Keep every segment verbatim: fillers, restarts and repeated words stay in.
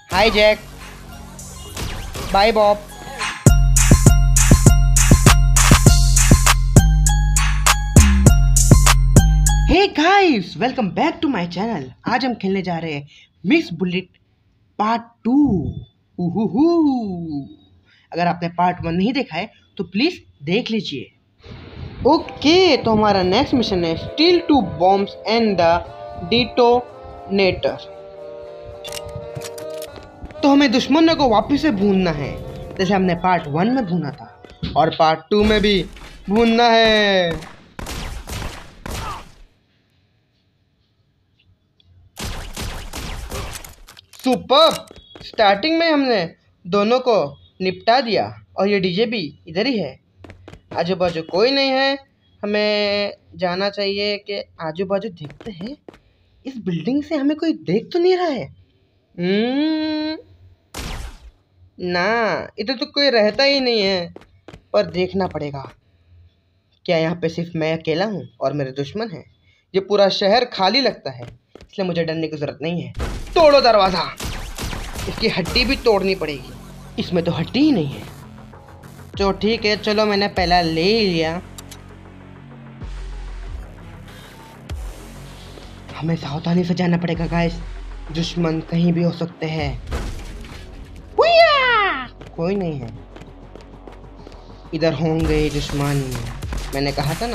Hi Jack, bye Bob. Hey guys, welcome back to my channel. आज हम खेलने जा रहे हैं मिस बुलेट पार्ट टू। अगर आपने पार्ट वन नहीं देखा है तो प्लीज देख लीजिए। ओके, तो हमारा नेक्स्ट मिशन है steal two bombs and the detonator. तो हमें दुश्मनों को वापस से भूनना है, जैसे हमने पार्ट वन में भूना था और पार्ट टू में भी भूनना है। सुपर! स्टार्टिंग में हमने दोनों को निपटा दिया और ये डीजे भी इधर ही है। आजू बाजू कोई नहीं है, हमें जाना चाहिए कि आजू बाजू देखते हैं। इस बिल्डिंग से हमें कोई देख तो नहीं रहा है। हम्म ना, इधर तो कोई रहता ही नहीं है, पर देखना पड़ेगा। क्या यहाँ पे सिर्फ मैं अकेला हूँ और मेरे दुश्मन हैं? ये पूरा शहर खाली लगता है, इसलिए मुझे डरने की जरूरत नहीं है। तोड़ो दरवाजा, इसकी हड्डी भी तोड़नी पड़ेगी। इसमें तो हड्डी ही नहीं है। तो ठीक है, चलो मैंने पहला ले लिया। हमें सावधानी से जाना पड़ेगा गाइस, दुश्मन कहीं भी हो सकते हैं। कोई नहीं है इधर, होंगे दुश्मन, मैंने कहा था ना।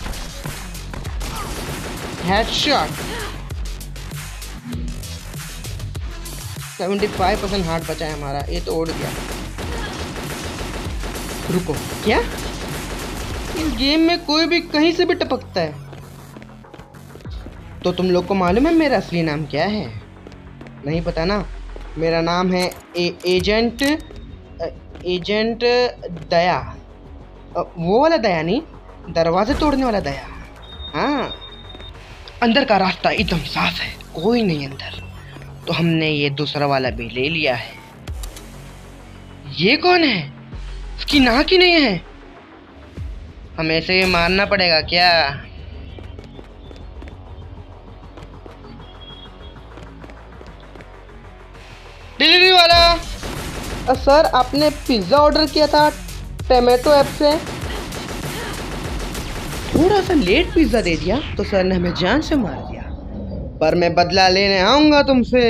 हेडशॉट। पचहत्तर परसेंट हार्ट बचा है हमारा। ये तो उड़ गया। रुको, क्या इस गेम में कोई भी कहीं से भी टपकता है? तो तुम लोग को मालूम है मेरा असली नाम क्या है? नहीं पता ना। मेरा नाम है ए, एजेंट एजेंट दया। वो वाला दया नहीं, दरवाजे तोड़ने वाला दया। हाँ, अंदर का रास्ता एकदम साफ है, कोई नहीं अंदर। तो हमने ये दूसरा वाला भी ले लिया है। ये कौन है? उसकी नाक ही नहीं है। हमें ऐसे मारना पड़ेगा क्या? डिलीवरी वाला, आ, सर आपने पिज्ज़ा ऑर्डर किया था टोमेटो ऐप से। थोड़ा सा लेट पिज्ज़ा दे दिया तो सर ने हमें जान से मार दिया, पर मैं बदला लेने आऊंगा तुमसे।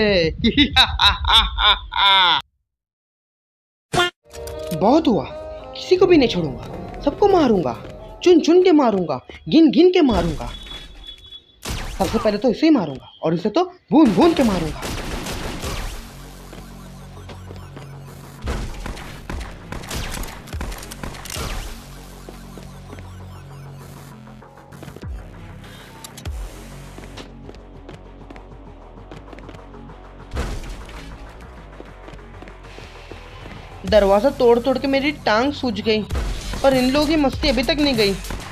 बहुत हुआ, किसी को भी नहीं छोड़ूंगा, सबको मारूंगा, चुन चुन के मारूंगा, गिन गिन के मारूंगा। सबसे पहले तो इसे ही मारूंगा और इसे तो भून भून के मारूंगा। दरवाजा तोड़ तोड़ के मेरी टांग सूज गई, पर इन लोगों की मस्ती अभी तक नहीं गई।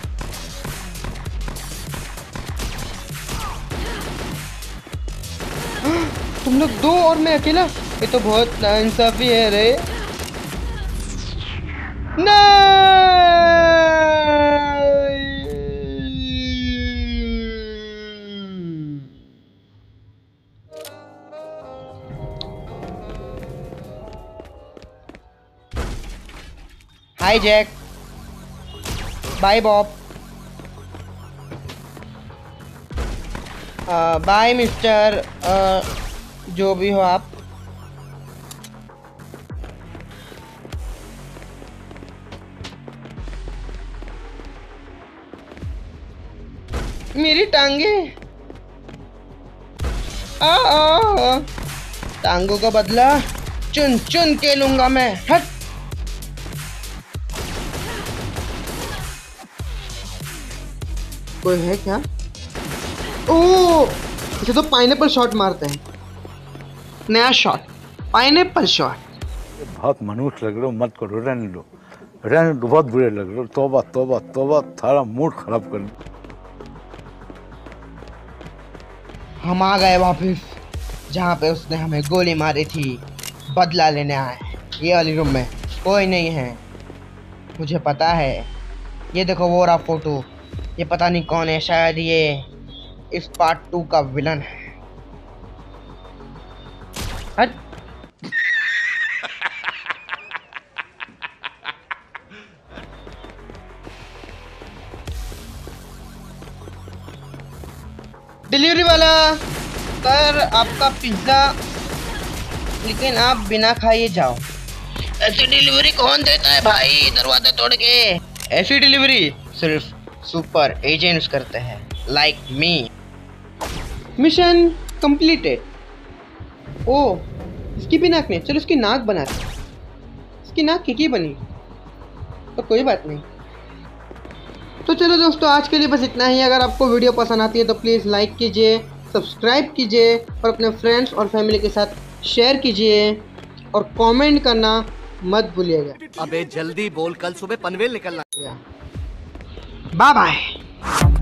तुम लोग दो और मैं अकेला, ये तो बहुत नाइंसाफी है रे। Hi Jack, bye Bob. Bye mister, जो भी हो आप। मेरी टांगे, आ, आ, टांगों का बदला चुन चुन के लूंगा मैं। हट। कोई है क्या? ओह, इसे तो पाइनएप्पल शॉट मारते हैं। नया शॉट, पाइनएप्पल शॉट। बहुत मनुष्य लग रहे हो, मत करो, रहने दो, रहने दो, बहुत बुरे लग रहे हो। तौबा तौबा तौबा, थारा मूड खराब कर। हम आ गए वापस, जहाँ पे उसने हमें गोली मारी थी। बदला लेने आए। ये वाली रूम में कोई नहीं है, मुझे पता है। ये देखो वो रहा फोटो, ये पता नहीं कौन है, शायद ये इस पार्ट टू का विलन है। हट, वाला सर, आपका पिज्ज़ा, लेकिन आप बिना खाए जाओ। ऐसी डिलीवरी कौन देता है भाई, दरवाजा तोड़ के? ऐसी डिलीवरी सिर्फ सुपर एजेंट्स करते हैं, लाइक मी। Mission completed. ओ, इसकी भी नाक नहीं, चलो इसकी नाक बनाते हैं। इसकी नाक की बनी तो कोई बात नहीं। तो चलो दोस्तों, आज के लिए बस इतना ही। अगर आपको वीडियो पसंद आती है तो प्लीज़ लाइक कीजिए, सब्सक्राइब कीजिए और अपने फ्रेंड्स और फैमिली के साथ शेयर कीजिए और कमेंट करना मत भूलिएगा। अबे जल्दी बोल, कल सुबह पनवेल निकलना। Bye bye.